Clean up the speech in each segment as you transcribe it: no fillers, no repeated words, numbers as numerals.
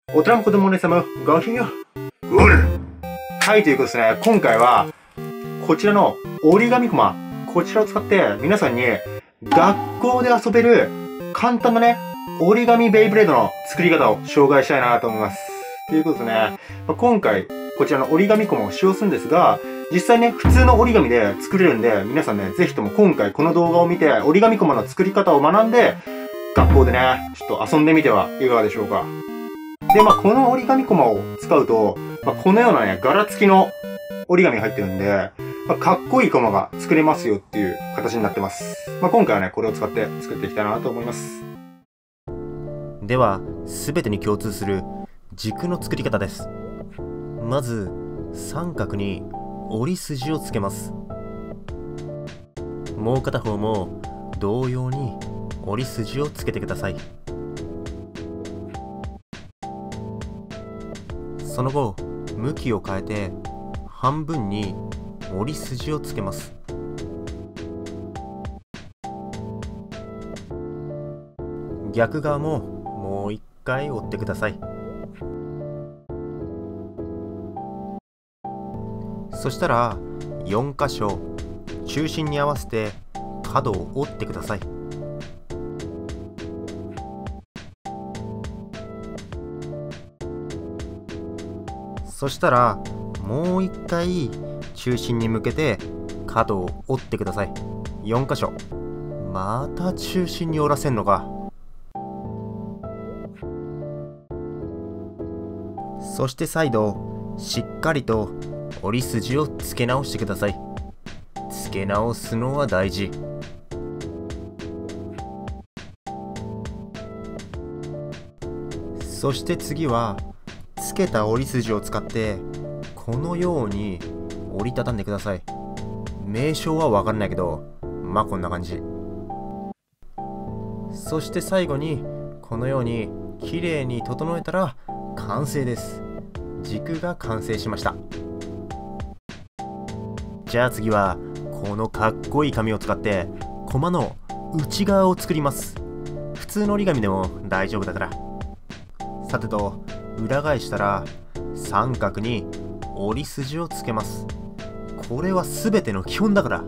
大人も子供もお姉様、ごきげんよう。はい、ということですね。今回は、こちらの折り紙コマ、こちらを使って皆さんに学校で遊べる簡単なね、折り紙ベイブレードの作り方を紹介したいなと思います。ということですね。今回、こちらの折り紙コマを使用するんですが、実際ね、普通の折り紙で作れるんで、皆さんね、ぜひとも今回この動画を見て、折り紙コマの作り方を学んで、学校でね、ちょっと遊んでみてはいかがでしょうか。で、この折り紙コマを使うと、このようなね、柄付きの折り紙が入ってるんで、かっこいいコマが作れますよっていう形になってます。今回はね、これを使って作っていきたいなと思います。 では、すべてに共通する軸の作り方です。まず、三角に折り筋をつけます。もう片方も同様に折り筋をつけてください。その後、向きを変えて半分に折り筋をつけます。逆側ももう一回折ってください。そしたら4箇所中心に合わせて角を折ってください。そしたらもう一回中心に向けて角を折ってください。4箇所。また中心に折らせんのか。そして再度しっかりと折り筋をつけ直してください。つけ直すのは大事。そして次はつけた折り筋を使ってこのように折りたたんでください。名称は分かんないけど、こんな感じ。そして最後にこのようにきれいに整えたら完成です。軸が完成しました。じゃあ次はこのかっこいい紙を使ってコマの内側を作ります。普通の折り紙でも大丈夫だから。さてと、裏返したら三角に折り筋をつけます。これは全ての基本だから。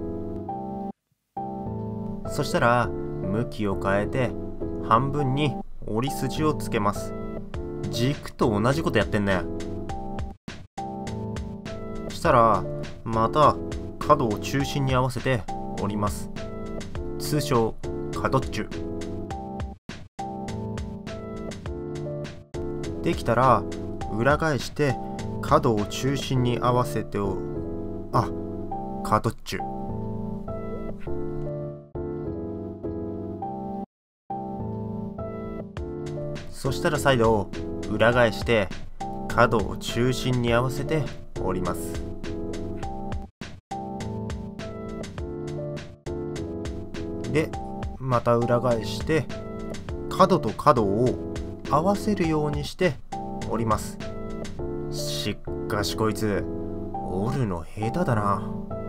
そしたら向きを変えて半分に折り筋をつけます。軸と同じことやってんね。したらまた角を中心に合わせて折ります。通称角っちゅ。できたら裏返して角を中心に合わせて角っちゅ。そしたら再度裏返して角を中心に合わせて折ります。で、また裏返して角と角を合わせるようにして折ります。しかしこいつ折るの下手だな。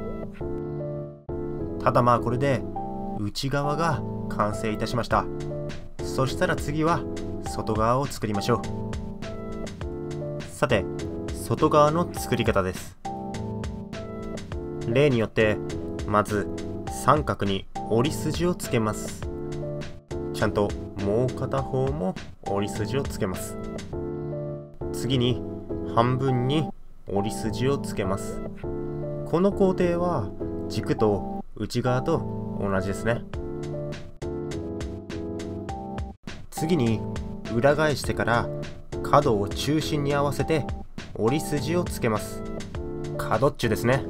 ただこれで内側が完成いたしました。そしたら次は外側を作りましょう。さて、外側の作り方です。例によってまず三角に折り筋をつけます。ちゃんともう片方も折り筋をつけます。次に半分に折り筋をつけます。この工程は軸と内側と同じですね。次に裏返してから角を中心に合わせて折り筋をつけます。角っちゅですね。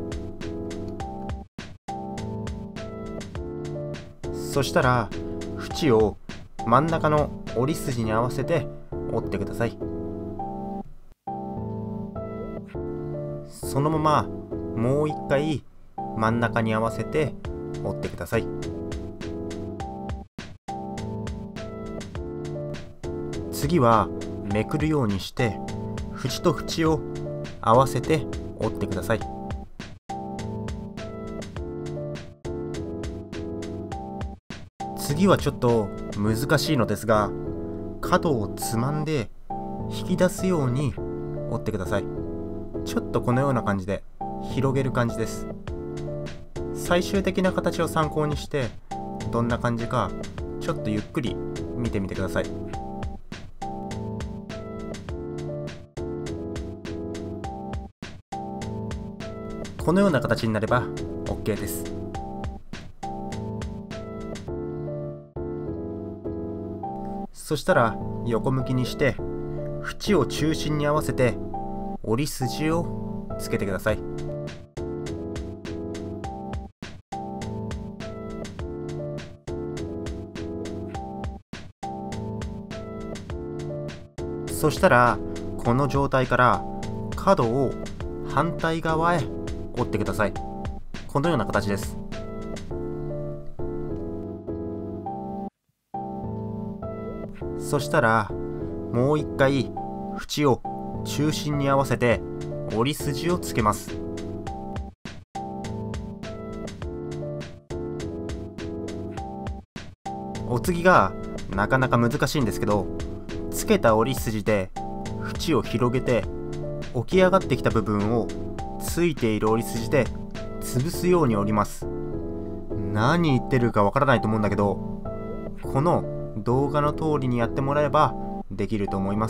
そしたら縁を真ん中の折り筋に合わせて折ってください。そのままもう一回真ん中に合わせて折ってください。次はめくるようにして縁と縁を合わせて折ってください。次はちょっと難しいのですが、角をつまんで引き出すように折ってください。ちょっとこのような感じで広げる感じです。最終的な形を参考にしてどんな感じかちょっとゆっくり見てみてください。このような形になれば OK です。そしたら横向きにして縁を中心に合わせて折り筋をつけてください。そしたらこの状態から角を反対側へ折ってください。このような形です。そしたらもう一回縁を中心に合わせて折り筋をつけます。お次がなかなか難しいんですけど、つけた折り筋で縁を広げて起き上がってきた部分をついている折り筋で潰すように折ります。何言ってるかわからないと思うんだけど、この動画の通りにやってもらえばできると思います。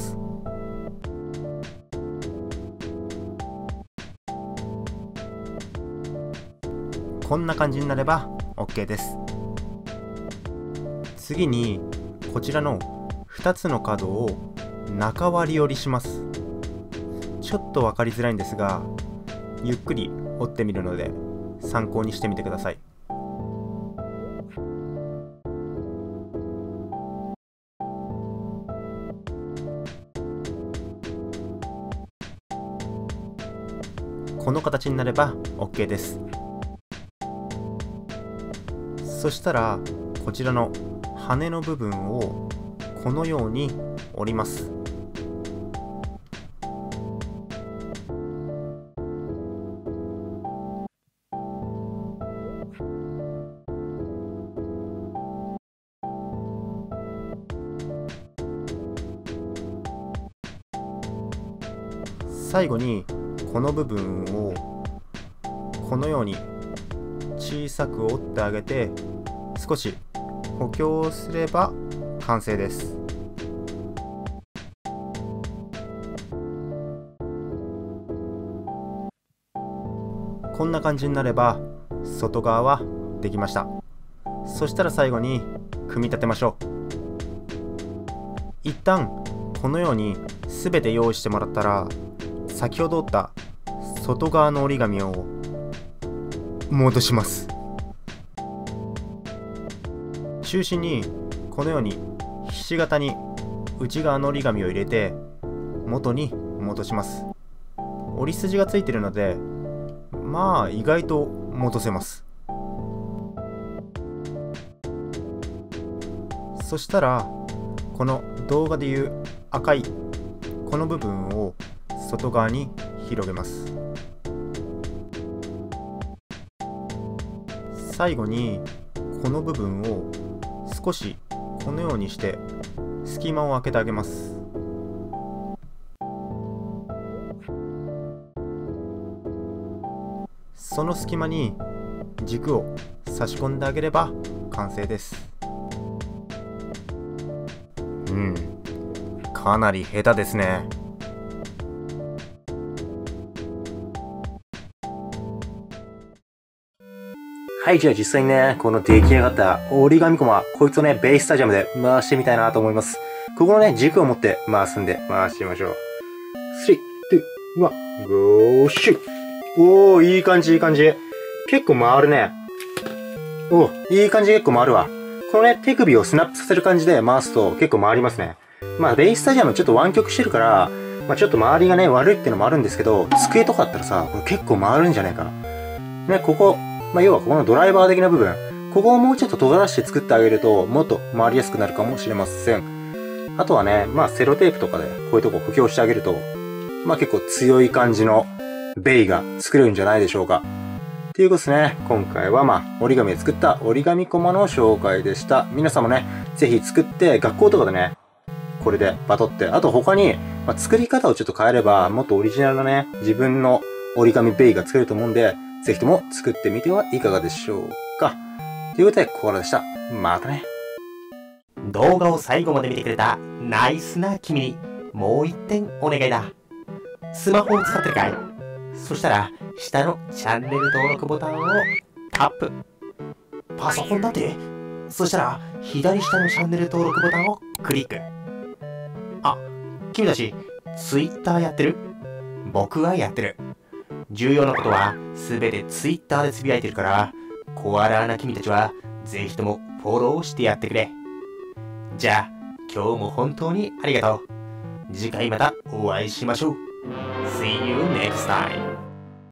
こんな感じになれば OK です。次にこちらの2つの角を中割り折りします。ちょっと分かりづらいんですが、ゆっくり折ってみるので参考にしてみてください。この形になれば OK です。そしたらこちらの羽の部分をこのように折ります。最後にこの部分をこのように小さく折ってあげて少し補強すれば完成です。こんな感じになれば外側はできました。そしたら最後に組み立てましょう。一旦このように全て用意してもらったら、先ほど折った外側の折り紙を戻します。中心にこのようにひし形に内側の折り紙を入れて元に戻します。折り筋がついているのでまあ意外と戻せます。そしたらこの動画でいう赤いこの部分を外側に広げます。最後にこの部分を少しこのようにして隙間を空けてあげます。その隙間に軸を差し込んであげれば完成です。かなり下手ですね。 はい、じゃあ実際にね、この出来上がった折り紙コマ、こいつをね、ベイスタジアムで回してみたいなと思います。ここのね、軸を持って回すんで、回してみましょう。3、2、1、ゴーシュッ。おー、いい感じ、いい感じ。結構回るね。おー、いい感じ結構回るわ。このね、手首をスナップさせる感じで回すと結構回りますね。まあ、ベイスタジアムちょっと湾曲してるから、まあちょっと周りがね、悪いっていうのもあるんですけど、机とかあったらさ、これ結構回るんじゃないかな。ね、ここ、まあ要はここのドライバー的な部分、ここをもうちょっと尖らして作ってあげると、もっと回りやすくなるかもしれません。あとはね、まあセロテープとかでこういうとこ補強してあげると、まあ結構強い感じのベイが作れるんじゃないでしょうか。っていうことですね。今回はまあ折り紙で作った折り紙コマの紹介でした。皆さんもね、ぜひ作って学校とかでね、これでバトって、あと他に作り方をちょっと変えれば、もっとオリジナルなね、自分の折り紙ベイが作れると思うんで、ぜひとも作ってみてはいかがでしょうか。ということで、コアラでした。またね。 動画を最後まで見てくれたナイスな君にもう一点お願いだ。スマホを使ってるかい？そしたら下のチャンネル登録ボタンをタップ。パソコンだって？そしたら左下のチャンネル登録ボタンをクリック。あ、君たち Twitter やってる？僕はやってる。重要なことはすべて Twitter でつぶやいてるから、コアラな君たちはぜひともフォローしてやってくれ。じゃあ今日も本当にありがとう。次回またお会いしましょう。See you next time.